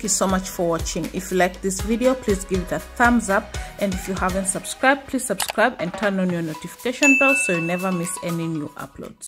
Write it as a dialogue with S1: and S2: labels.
S1: Thank you so much for watching. If you like this video, please give it a thumbs up, and if you haven't subscribed, please subscribe and turn on your notification bell so you never miss any new uploads.